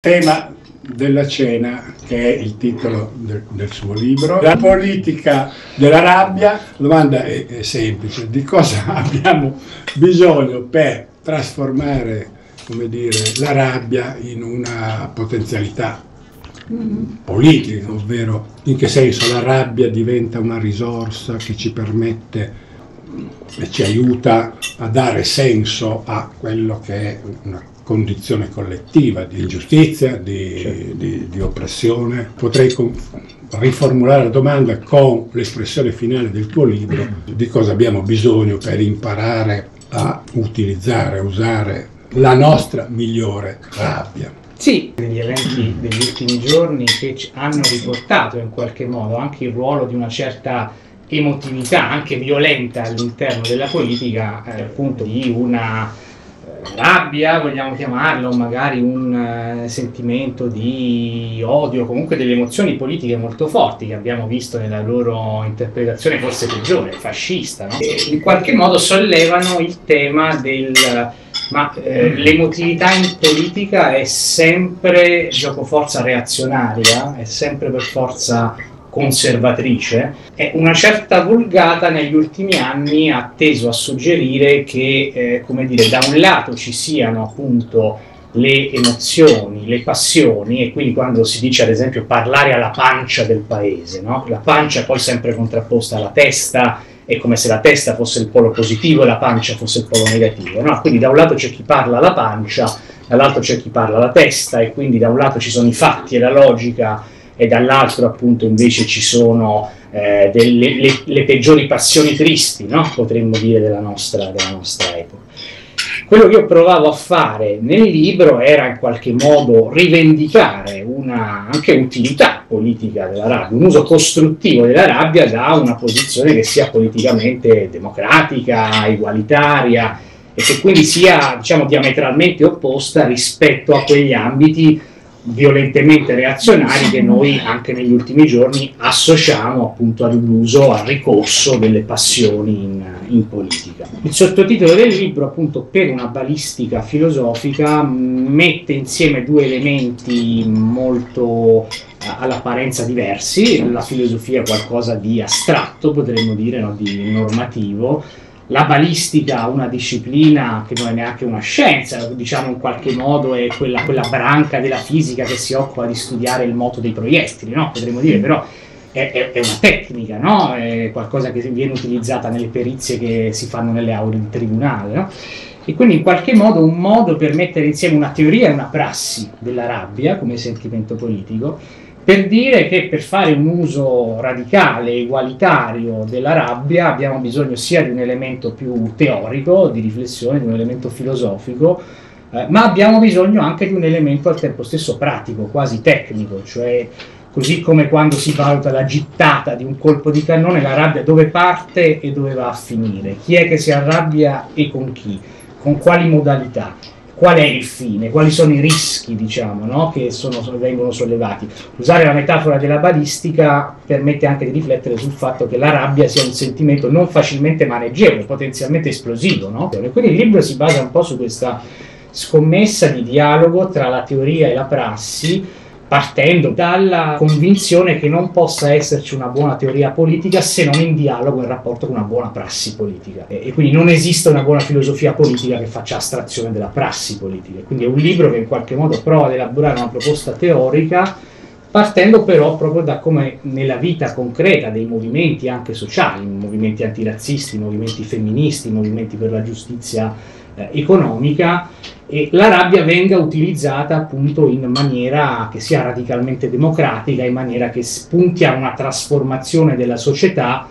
Tema della cena, che è il titolo del suo libro, la politica della rabbia. La domanda è semplice: di cosa abbiamo bisogno per trasformare, come dire, la rabbia in una potenzialità politica, ovvero in che senso la rabbia diventa una risorsa che ci permette e ci aiuta a dare senso a quello che è una condizione collettiva di ingiustizia, di oppressione. Potrei riformulare la domanda con l'espressione finale del tuo libro: di cosa abbiamo bisogno per imparare a utilizzare, a usare la nostra migliore rabbia. Sì, degli eventi degli ultimi giorni che hanno riportato in qualche modo anche il ruolo di una certa emotività, anche violenta all'interno della politica, appunto di una rabbia, vogliamo chiamarlo, magari un sentimento di odio, comunque delle emozioni politiche molto forti che abbiamo visto nella loro interpretazione forse peggiore, fascista, no? E in qualche modo sollevano il tema del l'emotività in politica è sempre giocoforza reazionaria, è sempre per forza conservatrice, e una certa vulgata negli ultimi anni ha teso a suggerire che, come dire, da un lato ci siano appunto le emozioni, le passioni, e quindi quando si dice ad esempio parlare alla pancia del paese, no? La pancia è poi sempre contrapposta alla testa, è come se la testa fosse il polo positivo e la pancia fosse il polo negativo, no? Quindi da un lato c'è chi parla alla pancia, dall'altro c'è chi parla alla testa, e quindi da un lato ci sono i fatti e la logica, e dall'altro appunto invece ci sono le peggiori passioni tristi, no? Potremmo dire della nostra epoca. Quello che io provavo a fare nel libro era in qualche modo rivendicare una anche utilità politica della rabbia, un uso costruttivo della rabbia da una posizione che sia politicamente democratica, egualitaria, e che quindi sia, diciamo, diametralmente opposta rispetto a quegli ambiti violentemente reazionari che noi anche negli ultimi giorni associamo appunto all'uso, al ricorso delle passioni in politica. Il sottotitolo del libro, appunto, per una balistica filosofica, mette insieme due elementi molto all'apparenza diversi: la filosofia è qualcosa di astratto, potremmo dire, no? Di normativo. La balistica, una disciplina che non è neanche una scienza, diciamo in qualche modo è quella branca della fisica che si occupa di studiare il moto dei proiettili, no? Potremmo dire, però è una tecnica, no? È qualcosa che viene utilizzata nelle perizie che si fanno nelle aule di tribunale, no? E quindi in qualche modo un modo per mettere insieme una teoria e una prassi della rabbia come sentimento politico, per dire che per fare un uso radicale, egualitario della rabbia abbiamo bisogno sia di un elemento più teorico, di riflessione, di un elemento filosofico, ma abbiamo bisogno anche di un elemento al tempo stesso pratico, quasi tecnico, cioè così come quando si valuta la gittata di un colpo di cannone, la rabbia dove parte e dove va a finire, chi è che si arrabbia e con chi, con quali modalità. Qual è il fine, quali sono i rischi, diciamo, no? Che vengono sollevati. Usare la metafora della balistica permette anche di riflettere sul fatto che la rabbia sia un sentimento non facilmente maneggevole, potenzialmente esplosivo, no? E quindi il libro si basa un po' su questa scommessa di dialogo tra la teoria e la prassi, partendo dalla convinzione che non possa esserci una buona teoria politica se non in dialogo, in rapporto con una buona prassi politica, e quindi non esiste una buona filosofia politica che faccia astrazione della prassi politica. Quindi è un libro che in qualche modo prova ad elaborare una proposta teorica, partendo però proprio da come nella vita concreta dei movimenti anche sociali, movimenti antirazzisti, movimenti femministi, movimenti per la giustizia economica, e la rabbia venga utilizzata appunto in maniera che sia radicalmente democratica, in maniera che spunti a una trasformazione della società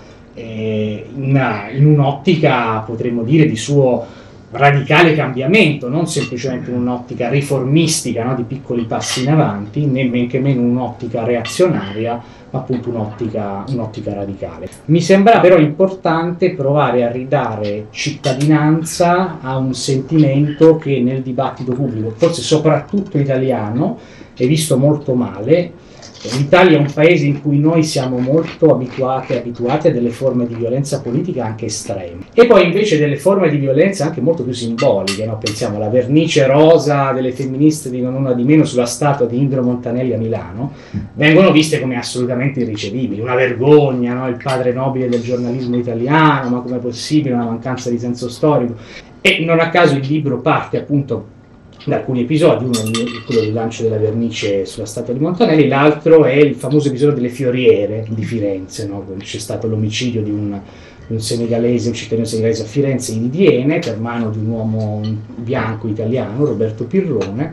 in un'ottica, potremmo dire, di suo radicale cambiamento, non semplicemente un'ottica riformistica, no, di piccoli passi in avanti, né men che meno un'ottica reazionaria, ma appunto un'ottica radicale. Mi sembra però importante provare a ridare cittadinanza a un sentimento che nel dibattito pubblico, forse soprattutto italiano, è visto molto male, L'Italia è un paese in cui noi siamo molto abituati a delle forme di violenza politica anche estreme, e poi invece delle forme di violenza anche molto più simboliche, no? Pensiamo alla vernice rosa delle femministe di Non Una di Meno sulla statua di Indro Montanelli a Milano, vengono viste come assolutamente irricevibili, una vergogna, no? Il padre nobile del giornalismo italiano, ma com'è possibile, una mancanza di senso storico. E non a caso il libro parte appunto da alcuni episodi, uno è quello del lancio della vernice sulla statua di Montanelli, l'altro è il famoso episodio delle fioriere di Firenze, no? C'è stato l'omicidio di un senegalese, un cittadino senegalese a Firenze, Idi Ene, per mano di un uomo bianco italiano, Roberto Pirrone,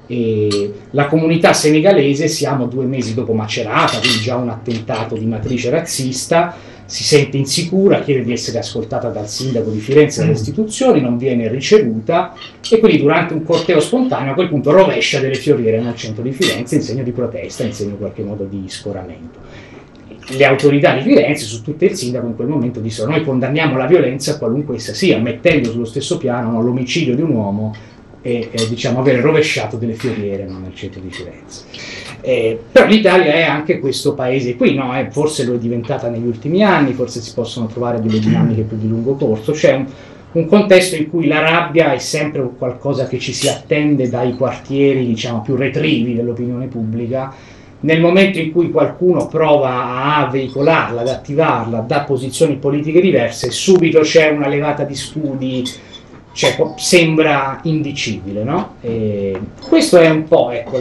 e la comunità senegalese, siamo 2 mesi dopo Macerata, quindi già un attentato di matrice razzista, si sente insicura, chiede di essere ascoltata dal sindaco di Firenze e dalle istituzioni, non viene ricevuta, e quindi durante un corteo spontaneo a quel punto rovescia delle fioriere nel centro di Firenze in segno di protesta, in segno in qualche modo di scoramento. Le autorità di Firenze, su tutto il sindaco, in quel momento dissero: noi condanniamo la violenza qualunque essa sia, mettendo sullo stesso piano, no, l'omicidio di un uomo e diciamo avere rovesciato delle fioriere, no, nel centro di Firenze. Però l'Italia è anche questo paese qui, no? Forse lo è diventata negli ultimi anni, forse si possono trovare delle dinamiche più di lungo corso. C'è un contesto in cui la rabbia è sempre qualcosa che ci si attende dai quartieri, diciamo, più retrivi dell'opinione pubblica. Nel momento in cui qualcuno prova a veicolarla, ad attivarla da posizioni politiche diverse, subito c'è una levata di scudi, cioè sembra indicibile, no? Questo è un po', ecco,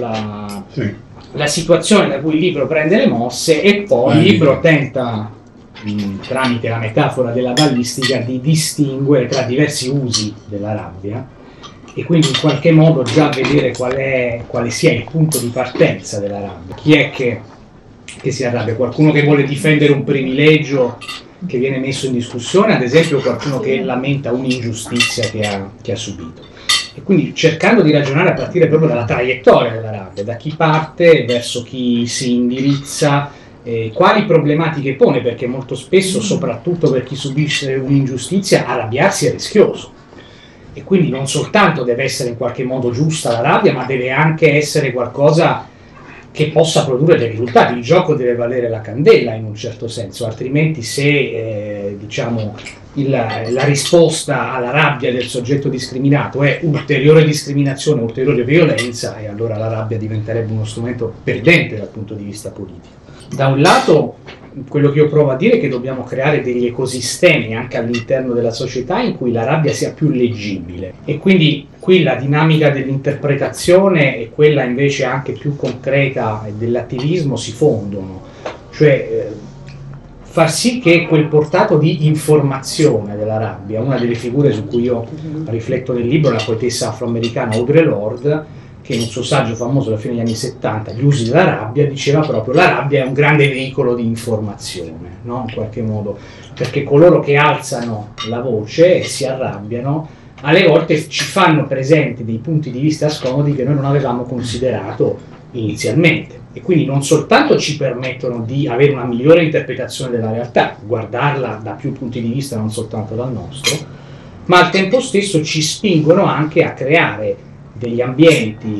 la situazione da cui il libro prende le mosse, e poi il libro tenta, tramite la metafora della ballistica, di distinguere tra diversi usi della rabbia, e quindi in qualche modo già vedere quale sia il punto di partenza della rabbia. Chi è che si arrabbia? Qualcuno che vuole difendere un privilegio che viene messo in discussione, ad esempio qualcuno che lamenta un'ingiustizia che ha subito. E quindi cercando di ragionare a partire proprio dalla traiettoria della rabbia, da chi parte, verso chi si indirizza, quali problematiche pone, perché molto spesso, soprattutto per chi subisce un'ingiustizia, arrabbiarsi è rischioso. E quindi non soltanto deve essere in qualche modo giusta la rabbia, ma deve anche essere qualcosa che possa produrre dei risultati. Il gioco deve valere la candela in un certo senso, altrimenti se diciamo la risposta alla rabbia del soggetto discriminato è ulteriore discriminazione, ulteriore violenza, e allora la rabbia diventerebbe uno strumento perdente dal punto di vista politico. Da un lato, quello che io provo a dire è che dobbiamo creare degli ecosistemi anche all'interno della società in cui la rabbia sia più leggibile, e quindi qui la dinamica dell'interpretazione e quella invece anche più concreta dell'attivismo si fondono, cioè far sì che quel portato di informazione della rabbia, una delle figure su cui io rifletto nel libro è la poetessa afroamericana Audre Lorde, che in un suo saggio famoso alla fine degli anni 70, Gli usi della rabbia, diceva proprio: la rabbia è un grande veicolo di informazione, no? In qualche modo, perché coloro che alzano la voce e si arrabbiano alle volte ci fanno presenti dei punti di vista scomodi che noi non avevamo considerato inizialmente, e quindi non soltanto ci permettono di avere una migliore interpretazione della realtà, guardarla da più punti di vista, non soltanto dal nostro, ma al tempo stesso ci spingono anche a creare degli ambienti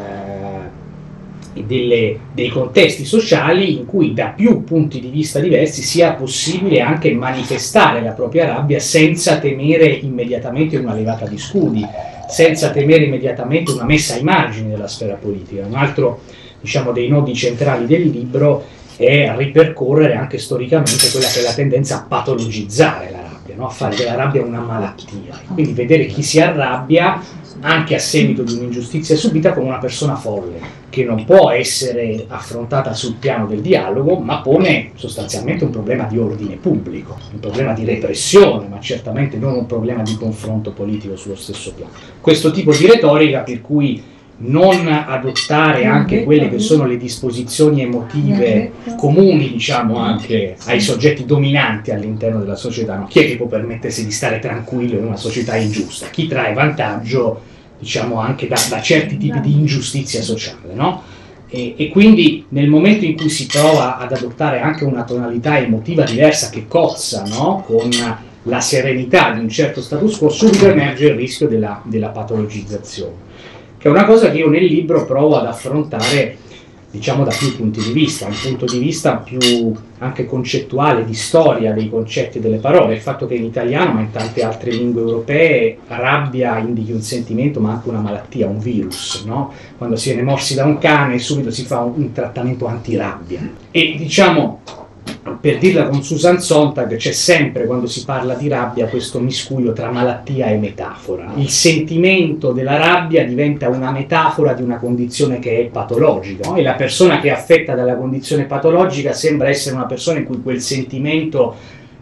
dei contesti sociali in cui da più punti di vista diversi sia possibile anche manifestare la propria rabbia senza temere immediatamente una levata di scudi, senza temere immediatamente una messa ai margini della sfera politica. Un altro, diciamo, dei nodi centrali del libro è ripercorrere anche storicamente quella che è la tendenza a patologizzare la rabbia, no? A fare della rabbia una malattia, e quindi vedere chi si arrabbia anche a seguito di un'ingiustizia subita come una persona folle, che non può essere affrontata sul piano del dialogo, ma pone sostanzialmente un problema di ordine pubblico, un problema di repressione, ma certamente non un problema di confronto politico sullo stesso piano. Questo tipo di retorica per cui non adottare anche quelle che sono le disposizioni emotive comuni, diciamo, anche ai soggetti dominanti all'interno della società, no? Chi è che può permettersi di stare tranquillo in una società ingiusta? Chi trae vantaggio, diciamo, anche da certi tipi di ingiustizia sociale, no? E quindi nel momento in cui si prova ad adottare anche una tonalità emotiva diversa che cozza, no? Con la serenità di un certo status quo, subito emerge il rischio della patologizzazione, che è una cosa che io nel libro provo ad affrontare diciamo da più punti di vista, un punto di vista più anche concettuale, di storia dei concetti e delle parole. Il fatto che in italiano, ma in tante altre lingue europee, rabbia indichi un sentimento ma anche una malattia, un virus, no? Quando si viene morsi da un cane subito si fa un trattamento antirabbia. E diciamo, per dirla con Susan Sontag, c'è sempre, quando si parla di rabbia, questo miscuglio tra malattia e metafora. Il sentimento della rabbia diventa una metafora di una condizione che è patologica, no? E la persona che è affetta dalla condizione patologica sembra essere una persona in cui quel sentimento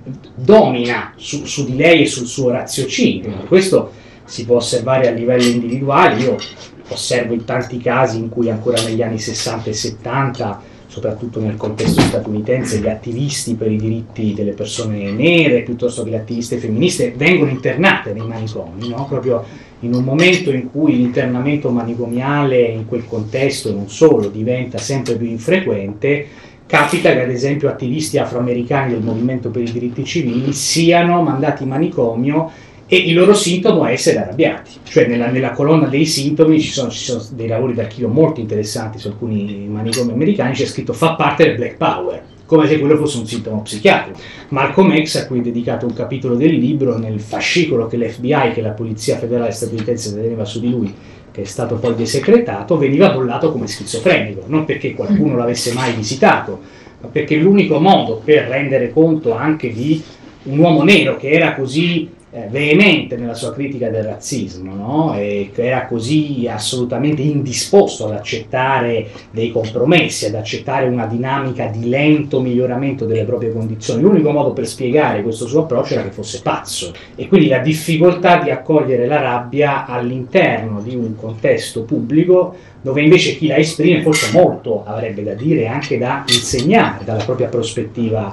domina su di lei e sul suo raziocinio. Questo si può osservare a livello individuale. Io osservo in tanti casi in cui ancora negli anni 60 e 70, soprattutto nel contesto statunitense, gli attivisti per i diritti delle persone nere, piuttosto che le attiviste femministe, vengono internate nei manicomi, no? Proprio in un momento in cui l'internamento manicomiale in quel contesto, e non solo, diventa sempre più infrequente. Capita che ad esempio attivisti afroamericani del movimento per i diritti civili siano mandati in manicomio e il loro sintomo è essere arrabbiati. Cioè nella colonna dei sintomi ci sono dei lavori d'archivio molto interessanti su alcuni manicomi americani, c'è scritto fa parte del Black Power, come se quello fosse un sintomo psichiatrico. Malcolm X, a cui è dedicato un capitolo del libro, nel fascicolo che l'FBI, che la polizia federale statunitense, teneva su di lui, che è stato poi desecretato, veniva bollato come schizofrenico, non perché qualcuno l'avesse mai visitato, ma perché l'unico modo per rendere conto anche di un uomo nero che era così veemente nella sua critica del razzismo, no? E che era così assolutamente indisposto ad accettare dei compromessi, ad accettare una dinamica di lento miglioramento delle proprie condizioni. L'unico modo per spiegare questo suo approccio era che fosse pazzo, e quindi la difficoltà di accogliere la rabbia all'interno di un contesto pubblico dove invece chi la esprime forse molto avrebbe da dire e anche da insegnare dalla propria prospettiva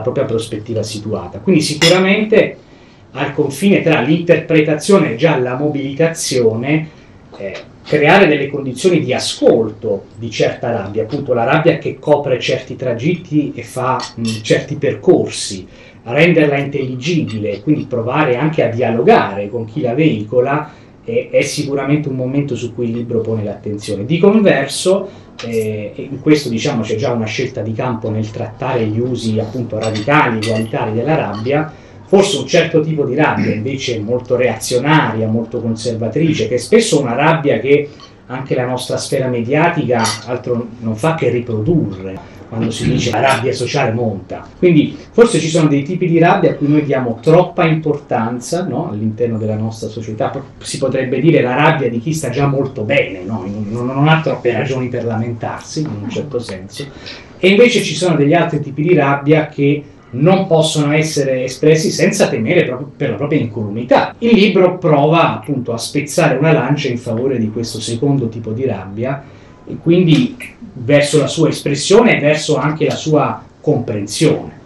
situata. Quindi sicuramente al confine tra l'interpretazione e già la mobilitazione, creare delle condizioni di ascolto di certa rabbia, appunto la rabbia che copre certi tragitti e fa certi percorsi, renderla intelligibile, quindi provare anche a dialogare con chi la veicola, è sicuramente un momento su cui il libro pone l'attenzione. Di converso, in questo diciamo c'è già una scelta di campo nel trattare gli usi appunto radicali, egualitari della rabbia. Forse un certo tipo di rabbia invece molto reazionaria, molto conservatrice, che è spesso una rabbia che anche la nostra sfera mediatica altro non fa che riprodurre, quando si dice la rabbia sociale monta. Quindi forse ci sono dei tipi di rabbia a cui noi diamo troppa importanza, no? All'interno della nostra società. Si potrebbe dire la rabbia di chi sta già molto bene, no? Non ha troppe ragioni per lamentarsi, in un certo senso. E invece ci sono degli altri tipi di rabbia che non possono essere espressi senza temere proprio per la propria incolumità. Il libro prova appunto a spezzare una lancia in favore di questo secondo tipo di rabbia, e quindi verso la sua espressione e verso anche la sua comprensione.